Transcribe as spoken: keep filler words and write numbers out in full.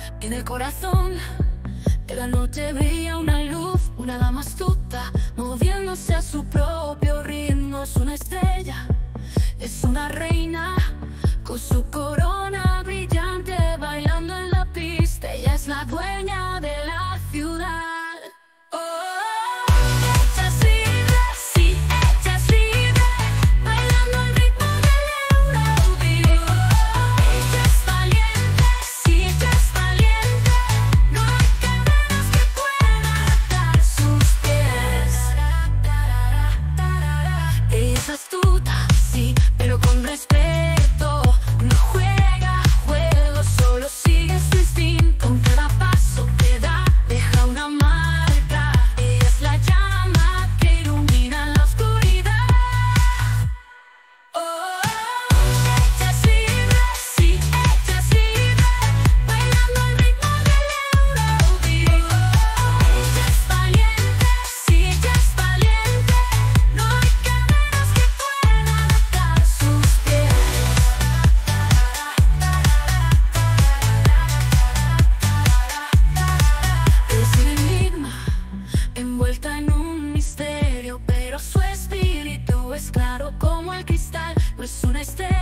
En el corazón de la noche brilla una luz, una dama astuta, moviéndose a su propio ritmo. Es una estrella, es una reina, con su corona brillante, bailando en la pista. Ella es la dueña de la ciudad. Es astuta, sí, pero con respeto. No juega juegos, solo sigue su instinto. Con cada paso que da, deja una marca. Ella es la llama que ilumina la oscuridad. Oh, ella es libre, sí, ella es libre, bailando al ritmo del Eurobeat. Ella es valiente, sí, ella es valiente. No hay cadenas que puedan atar sus pies. Es un enigma, envuelta en un misterio, pero su espíritu es claro como el cristal. No es una estrella